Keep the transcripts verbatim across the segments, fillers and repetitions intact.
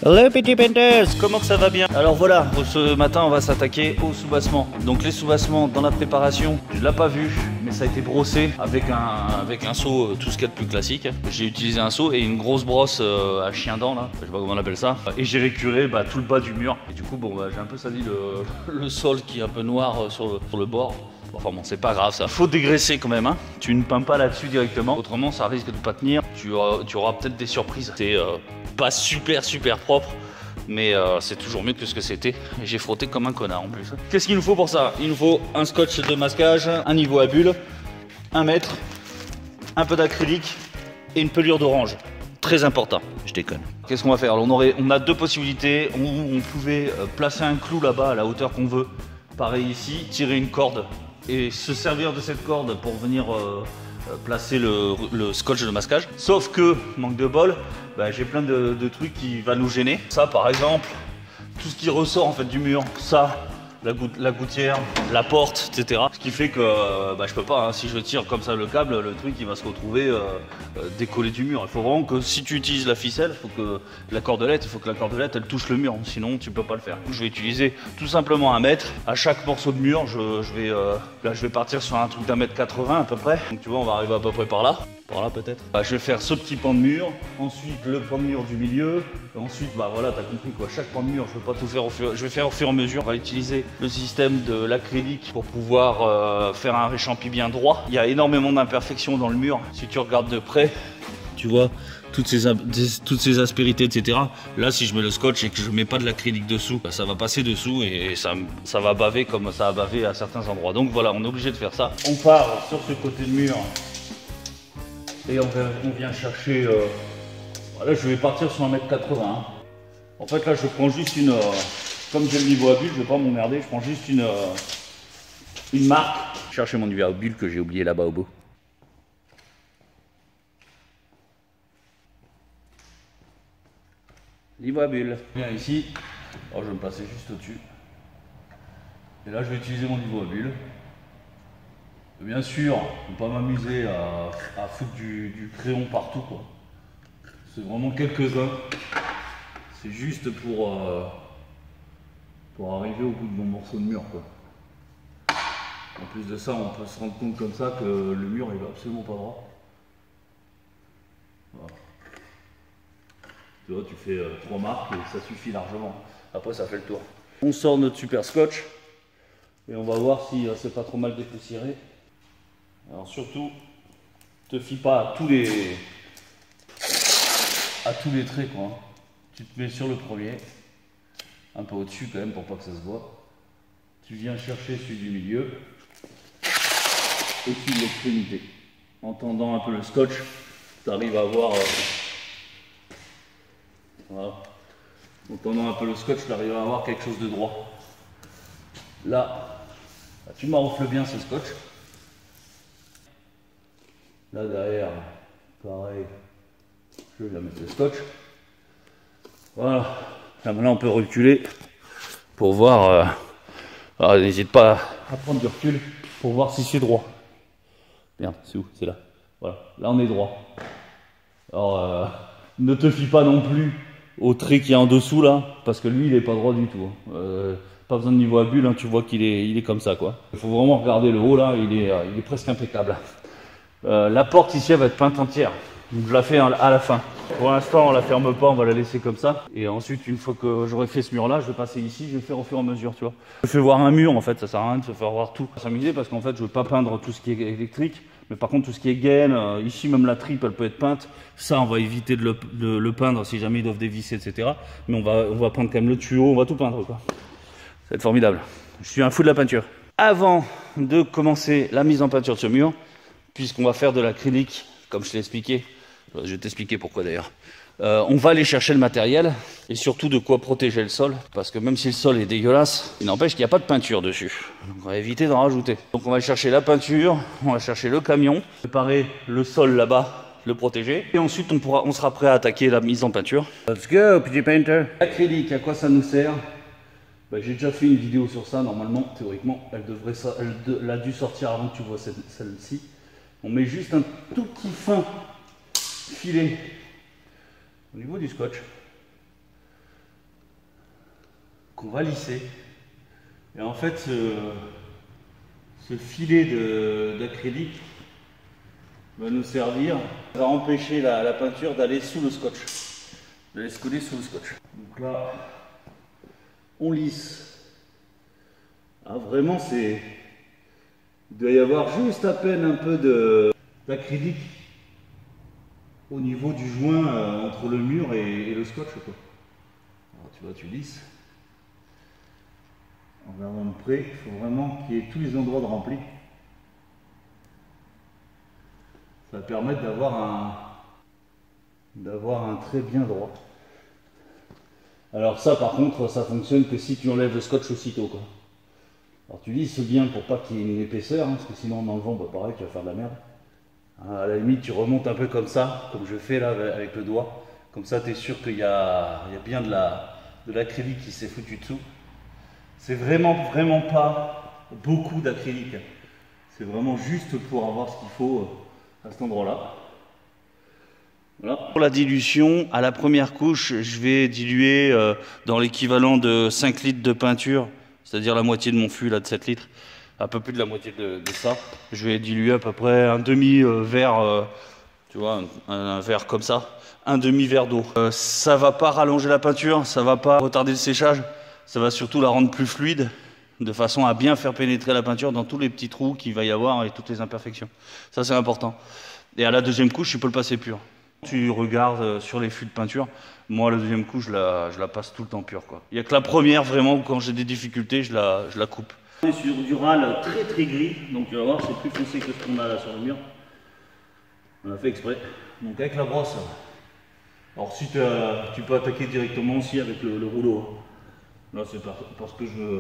Les petits painters, comment que ça va bien? Alors voilà, ce matin on va s'attaquer au soubassement. Donc les soubassements dans la préparation, je ne l'ai pas vu, mais ça a été brossé avec un, avec un seau, tout ce qu'il y a de plus classique. J'ai utilisé un seau et une grosse brosse euh, à chien dent là, je sais pas comment on appelle ça. Et j'ai récuré bah, tout le bas du mur. Et du coup bon bah, j'ai un peu sali le, le sol qui est un peu noir euh, sur, le, sur le bord. Enfin bon, c'est pas grave ça. Faut dégraisser quand même, hein. Tu ne peins pas là-dessus directement, autrement ça risque de pas tenir. Tu auras, tu auras peut-être des surprises. C'est euh, pas super super propre, mais euh, c'est toujours mieux que ce que c'était. Et j'ai frotté comme un connard en plus. Qu'est-ce qu'il nous faut pour ça? Il nous faut un scotch de masquage, un niveau à bulles, un mètre, un peu d'acrylique et une pelure d'orange. Très important, je déconne. Qu'est-ce qu'on va faire? on, aurait, on a deux possibilités. On, on pouvait placer un clou là-bas à la hauteur qu'on veut. Pareil ici, tirer une corde et se servir de cette corde pour venir euh, placer le, le scotch de masquage. Sauf que, manque de bol, bah, j'ai plein de, de trucs qui vont nous gêner. Ça par exemple, tout ce qui ressort en fait du mur, ça, la, gout la gouttière, la porte, et cetera. Ce qui fait que euh, bah, je peux pas, hein, si je tire comme ça le câble, le truc il va se retrouver euh, euh, décollé du mur. Il faut vraiment que si tu utilises la ficelle, il faut que la cordelette, il faut que la cordelette elle touche le mur, sinon tu peux pas le faire. Je vais utiliser tout simplement un mètre. À chaque morceau de mur, je, je vais euh, là je vais partir sur un truc d'un mètre quatre-vingts à peu près. Donc tu vois, on va arriver à peu près par là. Par là peut-être. Bah, je vais faire ce petit pan de mur, ensuite le pan de mur du milieu, et ensuite bah voilà, t'as compris quoi, chaque pan de mur, je vais pas tout faire au fur, je vais faire au fur et à mesure. On va utiliser le système de l'acrylique pour pouvoir euh, faire un réchampi bien droit. Il y a énormément d'imperfections dans le mur. Si tu regardes de près, tu vois toutes ces, toutes ces aspérités, et cetera. Là, si je mets le scotch et que je mets pas de l'acrylique dessous, bah, ça va passer dessous et ça, ça va baver comme ça a bavé à certains endroits. Donc voilà, on est obligé de faire ça. On part sur ce côté de mur. Et on, va, on vient chercher, euh, là je vais partir sur un mètre quatre-vingts. En fait là je prends juste une, euh, comme j'ai le niveau à bulles, je vais pas m'emmerder, je prends juste une, euh, une marque. Chercher mon niveau à bulles que j'ai oublié là-bas au bout. Niveau à bulles. Viens ici, alors je vais me passer juste au-dessus. Et là je vais utiliser mon niveau à bulles. Bien sûr, ne pas m'amuser à, à foutre du, du crayon partout, quoi. C'est vraiment quelques-uns. C'est juste pour, euh, pour arriver au bout de mon morceau de mur, quoi. En plus de ça, on peut se rendre compte comme ça que le mur il va absolument pas droit. Voilà. Tu vois, tu fais euh, trois marques et ça suffit largement. Après, ça fait le tour. On sort notre super scotch et on va voir si euh, c'est pas trop mal dépoussiéré. Alors surtout, te fie pas à tous les à tous les traits quoi. Tu te mets sur le premier, un peu au-dessus quand même pour pas que ça se voit. Tu viens chercher celui du milieu et celui de l'extrémité. En tendant un peu le scotch, tu arrives à avoir euh, voilà. En tendant un peu le scotch, tu arrives à avoir quelque chose de droit. Là, là tu maroufles bien ce scotch. Là derrière, pareil, je vais mettre le scotch. Voilà. Là maintenant on peut reculer pour voir. Euh... Alors n'hésite pas à prendre du recul pour voir si c'est droit. Merde, c'est où? C'est là. Voilà. Là on est droit. Alors euh, ne te fie pas non plus au trait qui est en dessous là, parce que lui il est pas droit du tout. Euh, pas besoin de niveau à bulle, hein, tu vois qu'il est, il est comme ça quoi. Il faut vraiment regarder le haut là, il est, euh, il est presque impeccable. Euh, la porte ici elle va être peinte entière, donc je la fais à la fin. Pour l'instant on la ferme pas, on va la laisser comme ça. Et ensuite une fois que j'aurai fait ce mur là, je vais passer ici, je vais faire au fur et à mesure, tu vois. Je fais voir un mur en fait, ça sert à rien de se faire voir tout. S'amuser parce qu'en fait je veux pas peindre tout ce qui est électrique, mais par contre tout ce qui est gaine, euh, ici même la tripe elle peut être peinte. Ça on va éviter de le, de le peindre si jamais ils doivent dévisser, et cetera. Mais on va, on va peindre quand même le tuyau, on va tout peindre quoi. Ça va être formidable. Je suis un fou de la peinture. Avant de commencer la mise en peinture de ce mur, puisqu'on va faire de l'acrylique, comme je t'ai expliqué, je vais t'expliquer pourquoi d'ailleurs. Euh, on va aller chercher le matériel et surtout de quoi protéger le sol, parce que même si le sol est dégueulasse, il n'empêche qu'il n'y a pas de peinture dessus. Donc on va éviter d'en rajouter. Donc on va chercher la peinture, on va chercher le camion, préparer le sol là-bas, le protéger, et ensuite on, pourra, on sera prêt à attaquer la mise en peinture. Let's go, petit painter. L'acrylique, à quoi ça nous sert? Ben, j'ai déjà fait une vidéo sur ça, normalement, théoriquement, elle, devrait, elle, de, elle a dû sortir avant que tu vois celle-ci. On met juste un tout petit fin filet au niveau du scotch. qu'on va lisser. Et en fait, ce, ce filet d'acrylique va nous servir, va empêcher la, la peinture d'aller sous le scotch, d'aller se coller sous le scotch. Donc là, on lisse. Ah, vraiment, c'est, il doit y avoir juste à peine un peu d'acrylique au niveau du joint euh, entre le mur et, et le scotch, quoi. Alors tu vois, tu lisses. En regardant de près, il faut vraiment qu'il y ait tous les endroits de rempli. Ça va permettre d'avoir un d'avoir un trait bien droit. Alors ça, par contre, ça fonctionne que si tu enlèves le scotch aussitôt, quoi. Alors tu lisses bien pour pas qu'il y ait une épaisseur, hein, parce que sinon en enlevant, bah, pareil, tu vas faire de la merde. À la limite, tu remontes un peu comme ça, comme je fais là avec le doigt. Comme ça, tu es sûr qu'il y, y a bien de la de l'acrylique qui s'est foutu dessous. C'est vraiment, vraiment pas beaucoup d'acrylique. C'est vraiment juste pour avoir ce qu'il faut à cet endroit-là. Voilà. Pour la dilution, à la première couche, je vais diluer euh, dans l'équivalent de cinq litres de peinture, c'est-à-dire la moitié de mon fût là, de sept litres. Un peu plus de la moitié de, de ça. Je vais diluer à peu près un demi-verre, euh, tu vois, un, un verre comme ça, un demi-verre d'eau. Euh, ça va pas rallonger la peinture, ça va pas retarder le séchage, ça va surtout la rendre plus fluide, de façon à bien faire pénétrer la peinture dans tous les petits trous qu'il va y avoir et toutes les imperfections. Ça, c'est important. Et à la deuxième couche, tu peux le passer pur. Tu regardes sur les fûts de peinture, moi, la deuxième couche, je la, je la passe tout le temps pure, quoi. Il n'y a que la première, vraiment, où quand j'ai des difficultés, je la, je la coupe. On est sur du râle très très gris, donc tu vas voir, c'est plus foncé que ce qu'on a là sur le mur. On a fait exprès. Donc avec la brosse, alors si tu peux attaquer directement aussi avec le, le rouleau. Là c'est parce que je veux,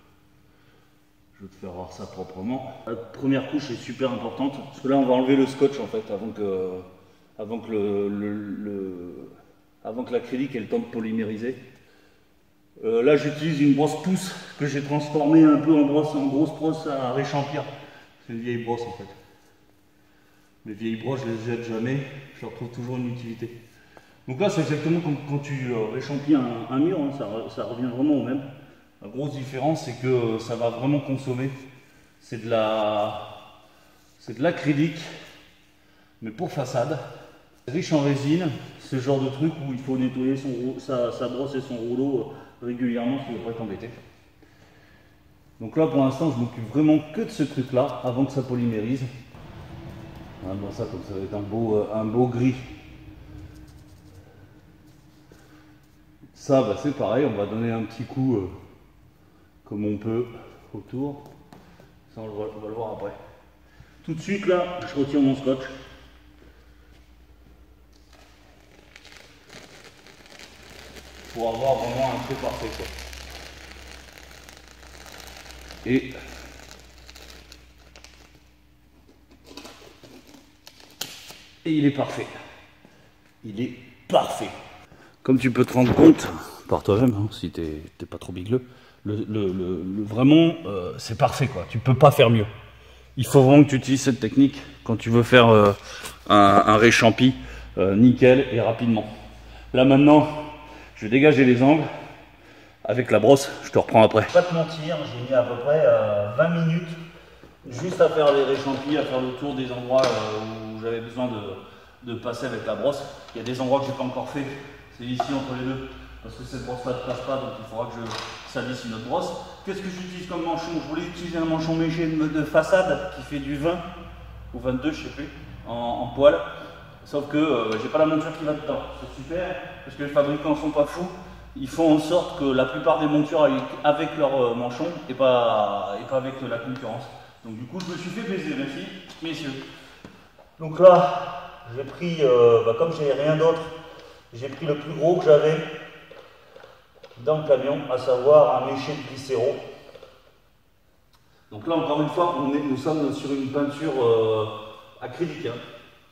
je veux te faire voir ça proprement. La première couche est super importante, parce que là on va enlever le scotch en fait, avant que, avant que le, le, le avant que l'acrylique ait le temps de polymériser. Euh, là j'utilise une brosse pouce que j'ai transformée un peu en brosse, en grosse brosse à réchampir. C'est une vieille brosse en fait. Les vieilles brosses je les jette jamais, je leur trouve toujours une utilité. Donc là c'est exactement comme quand tu euh, réchampis un, un mur, hein, ça, ça revient vraiment au même. La grosse différence c'est que euh, ça va vraiment consommer. C'est de la c'est de l'acrylique, mais pour façade. Riche en résine, c'est le genre de truc où il faut nettoyer son, sa, sa brosse et son rouleau régulièrement si tu ne veux pas t'embêter. Donc là pour l'instant je m'occupe vraiment que de ce truc là avant que ça polymérise. Hein, bon, ça comme ça va être un beau, euh, un beau gris. Ça bah, c'est pareil, on va donner un petit coup euh, comme on peut autour. Ça on, le voit, on va le voir après. Tout de suite là je retire mon scotch. Pour avoir vraiment un trait parfait, quoi. Et et il est parfait. Il est parfait. Comme tu peux te rendre compte par toi-même, hein, si t'es pas trop bigleux, le, le, le, le vraiment euh, c'est parfait, quoi. Tu peux pas faire mieux. Il faut vraiment que tu utilises cette technique quand tu veux faire euh, un, un réchampi euh, nickel et rapidement. Là maintenant, je vais dégager les angles avec la brosse, je te reprends après. Pas te mentir, j'ai mis à peu près euh, vingt minutes juste à faire les réchampis, à faire le tour des endroits euh, où j'avais besoin de, de passer avec la brosse. Il y a des endroits que j'ai pas encore fait, c'est ici entre les deux, parce que cette brosse là ne passe pas, donc il faudra que je salisse une autre brosse. Qu'est-ce que j'utilise comme manchon? Je voulais utiliser un manchon léger de façade qui fait du vingt ou vingt-deux, je sais plus, en, en poil. Sauf que euh, j'ai pas la monture qui va dedans. C'est super, parce que les fabricants sont pas fous. Ils font en sorte que la plupart des montures avec, avec leur euh, manchon et pas, et pas avec euh, la concurrence. Donc du coup, je me suis fait plaisir, mes filles, messieurs. Donc là, j'ai pris, euh, bah, comme j'ai rien d'autre, j'ai pris le plus gros que j'avais dans le camion, à savoir un méché de glycéro. Donc là, encore une fois, on est, nous sommes sur une peinture euh, acrylique. Hein.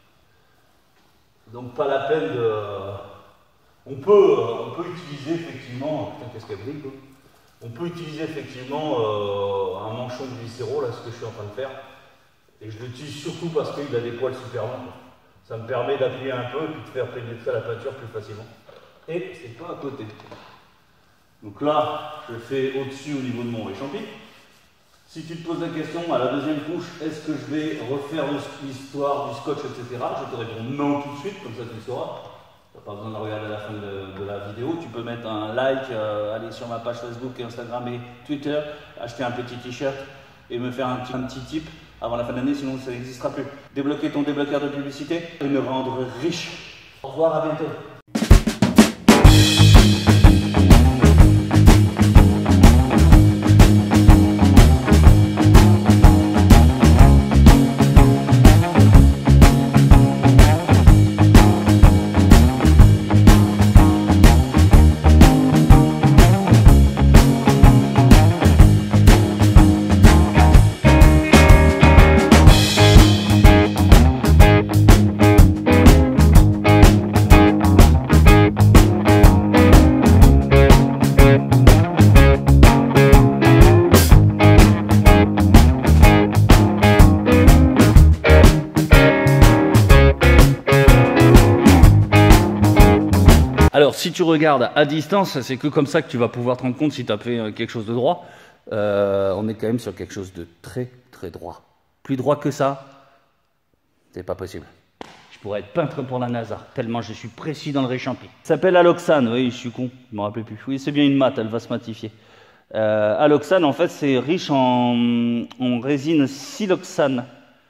Donc pas la peine de... On peut, on peut utiliser effectivement... Putain, qu'est-ce qu'elle brille, quoi. On peut utiliser effectivement euh, un manchon de glycéro, là, ce que je suis en train de faire. Et je l'utilise surtout parce qu'il a des poils super longs. Ça me permet d'appuyer un peu et puis de faire pénétrer la peinture plus facilement. Et c'est pas à côté. Donc là, je fais au-dessus au niveau de mon réchampi. Si tu te poses la question à la deuxième couche, est-ce que je vais refaire l'histoire du scotch, et cetera. Je te réponds non tout de suite, comme ça tu le sauras. Tu n'as pas besoin de regarder à la fin de, de la vidéo. Tu peux mettre un like, euh, aller sur ma page Facebook, Instagram et Twitter, acheter un petit t-shirt et me faire un petit, un petit tip avant la fin de l'année, sinon ça n'existera plus. Débloquer ton débloqueur de publicité et me rendre riche. Au revoir, à bientôt. Alors, si tu regardes à distance, c'est que comme ça que tu vas pouvoir te rendre compte si tu as fait quelque chose de droit. Euh, on est quand même sur quelque chose de très, très droit. Plus droit que ça, c'est pas possible. Je pourrais être peintre pour la NASA, tellement je suis précis dans le réchampi. Ça s'appelle Aloxane, oui, je suis con, je me rappelle plus. Oui, c'est bien une mat, elle va se matifier. Euh, Aloxane, en fait, c'est riche en, en résine siloxane.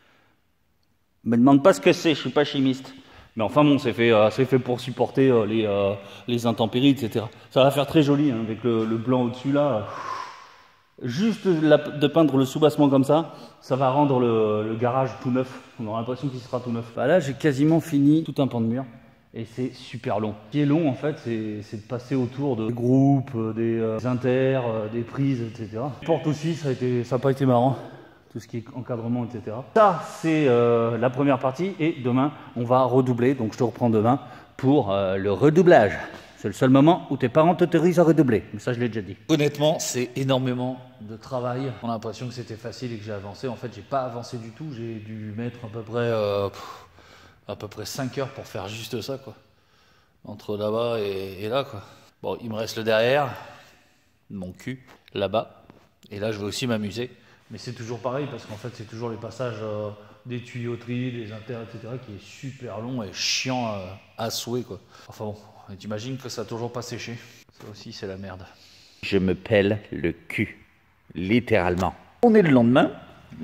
Me demande pas ce que c'est, je suis pas chimiste. Mais enfin bon, c'est fait, euh, c'est fait pour supporter euh, les, euh, les intempéries, et cetera. Ça va faire très joli, hein, avec le, le blanc au-dessus là. Juste la, de peindre le soubassement comme ça, ça va rendre le, le garage tout neuf. On aura l'impression qu'il sera tout neuf. Bah là, j'ai quasiment fini tout un pan de mur. Et c'est super long. Ce qui est long, en fait, c'est de passer autour de des groupes, des, euh, des inters, euh, des prises, et cetera. Les portes aussi, ça n'a pas été marrant. Tout ce qui est encadrement, et cetera. Ça, c'est euh, la première partie. Et demain, on va redoubler. Donc, je te reprends demain pour euh, le redoublage. C'est le seul moment où tes parents t'autorisent à redoubler. Mais ça, je l'ai déjà dit. Honnêtement, c'est énormément de travail. On a l'impression que c'était facile et que j'ai avancé. En fait, j'ai pas avancé du tout. J'ai dû mettre à peu près, euh, pff, à peu près cinq heures pour faire juste ça, quoi. Entre là-bas et, et là, quoi. Bon, il me reste le derrière, mon cul, là-bas. Et là, je vais aussi m'amuser. Mais c'est toujours pareil parce qu'en fait, c'est toujours les passages euh, des tuyauteries, des inters, et cetera qui est super long et chiant euh, à souhait, quoi. Enfin bon, t'imagines que ça n'a toujours pas séché. Ça aussi, c'est la merde. Je me pèle le cul, littéralement. On est le lendemain.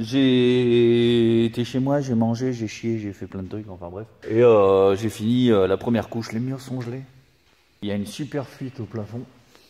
J'ai été chez moi, j'ai mangé, j'ai chié, j'ai fait plein de trucs, enfin bref. Et euh, j'ai fini euh, la première couche, les murs sont gelés. Il y a une super fuite au plafond.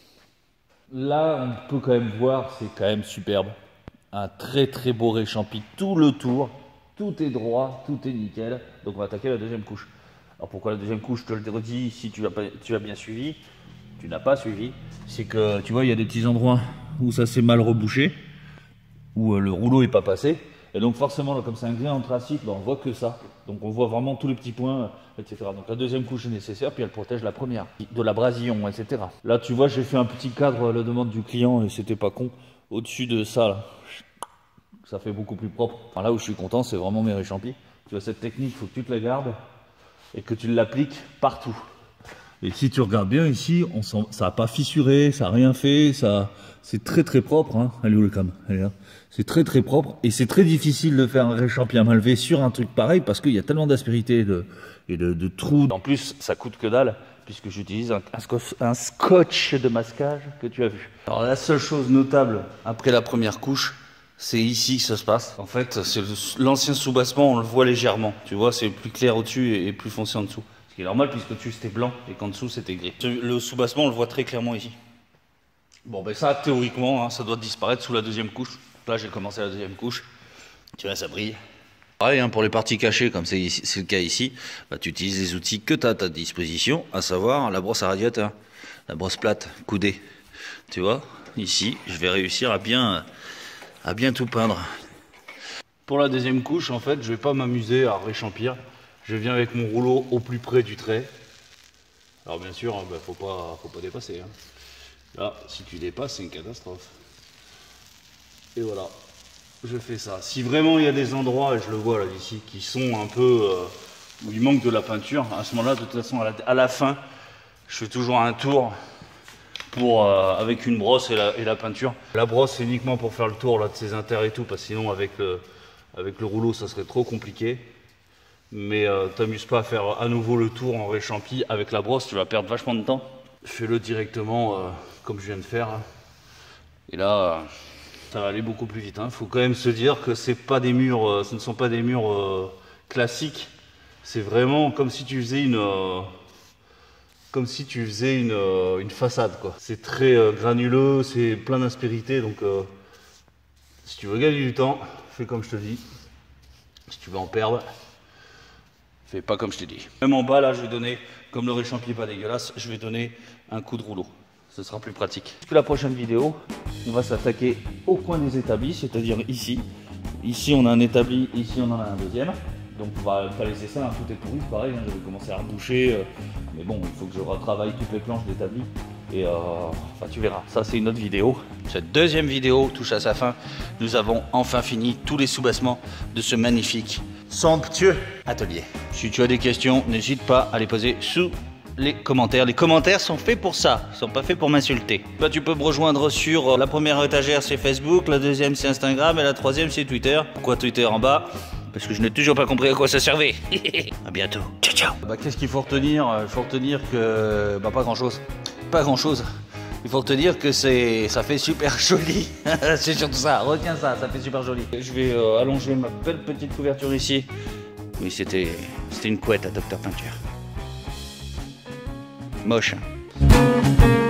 Là, on peut quand même voir, c'est quand même superbe. Un très très beau réchampi tout le tour, tout est droit, tout est nickel. Donc on va attaquer la deuxième couche. Alors pourquoi la deuxième couche, je te le redis, si tu as, pas, tu as bien suivi, tu n'as pas suivi, c'est que tu vois il y a des petits endroits où ça s'est mal rebouché, où euh, le rouleau n'est pas passé. Et donc forcément, là, comme c'est un gris anthracite, ben, on voit que ça. Donc on voit vraiment tous les petits points, et cetera. Donc la deuxième couche est nécessaire, puis elle protège la première, de l'abrasion, et cetera. Là tu vois, j'ai fait un petit cadre à la demande du client, et c'était pas con, au-dessus de ça là. Ça fait beaucoup plus propre. Enfin, là où je suis content, c'est vraiment mes réchampis. Tu vois, cette technique, il faut que tu te la gardes et que tu l'appliques partout. Et si tu regardes bien ici, on sent, ça n'a pas fissuré, ça n'a rien fait, ça, c'est très très propre. Hein. Elle est où le cam? Elle est là. C'est très très propre et c'est très difficile de faire un réchampi à main levée sur un truc pareil parce qu'il y a tellement d'aspérité et de, et de, de trous. En plus, ça coûte que dalle puisque j'utilise un, un, scotch, un scotch de masquage que tu as vu. Alors la seule chose notable après la première couche, c'est ici que ça se passe. En fait, c'est l'ancien soubassement, on le voit légèrement. Tu vois, c'est plus clair au-dessus et plus foncé en dessous. Ce qui est normal puisque au-dessus c'était blanc et qu'en dessous c'était gris. Le soubassement, on le voit très clairement ici. Bon, ben ça, théoriquement, hein, ça doit disparaître sous la deuxième couche. Là, j'ai commencé la deuxième couche. Tu vois, ça brille. Pareil, hein, pour les parties cachées, comme c'est le cas ici, bah, tu utilises les outils que tu as à ta disposition, à savoir la brosse à radiateur, la brosse plate, coudée. Tu vois, ici, je vais réussir à bien... à bien tout peindre. Pour la deuxième couche, en fait, je vais pas m'amuser à réchampir. Je viens avec mon rouleau au plus près du trait. Alors bien sûr, bah, faut pas, faut pas dépasser. Hein. Là, si tu dépasses, c'est une catastrophe. Et voilà, je fais ça. Si vraiment il y a des endroits, et je le vois là ici, qui sont un peu euh, où il manque de la peinture, à ce moment-là, de toute façon, à la, à la fin, je fais toujours un tour pour, euh, avec une brosse et la, et la peinture. La brosse c'est uniquement pour faire le tour là, de ces inters et tout, parce que sinon avec le, avec le rouleau ça serait trop compliqué. Mais euh, t'amuses pas à faire à nouveau le tour en réchampi avec la brosse, tu vas perdre vachement de temps. Fais-le directement euh, comme je viens de faire. Et là, euh, ça va aller beaucoup plus vite. Hein. Faut quand même se dire que c'est pas des murs, euh, ce ne sont pas des murs euh, classiques. C'est vraiment comme si tu faisais une, euh, comme si tu faisais une, euh, une façade, quoi. C'est très euh, granuleux, c'est plein d'aspérité. Donc, euh, si tu veux gagner du temps, fais comme je te dis. Si tu veux en perdre, fais pas comme je t'ai dit. Même en bas, là, je vais donner, comme le réchampi est pas dégueulasse, je vais donner un coup de rouleau. Ce sera plus pratique. Pour la prochaine vidéo, on va s'attaquer au coin des établis, c'est-à-dire ici. Ici, on a un établi, ici, on en a un deuxième. Donc, on va pas laisser ça, hein, tout est pourri, c'est pareil. Hein, je vais commencer à reboucher. Euh, mais bon, il faut que je retravaille toutes les planches d'établi. Et euh, enfin, tu verras. Ça, c'est une autre vidéo. Cette deuxième vidéo touche à sa fin. Nous avons enfin fini tous les soubassements de ce magnifique, somptueux atelier. Si tu as des questions, n'hésite pas à les poser sous les commentaires. Les commentaires sont faits pour ça, ils sont pas faits pour m'insulter. Bah, tu peux me rejoindre sur la première étagère, c'est Facebook, la deuxième c'est Instagram et la troisième c'est Twitter. Pourquoi Twitter en bas? Parce que je n'ai toujours pas compris à quoi ça servait. À bientôt. Ciao ciao. Bah, qu'est-ce qu'il faut retenir? Il faut retenir que bah, pas grand chose. Pas grand chose. Il faut retenir que c'est, ça fait super joli. C'est surtout ça. Retiens ça, ça fait super joli. Je vais euh, allonger ma belle petite couverture ici. Oui, c'était, c'était une couette à Docteur Peinture. Moche. Hein.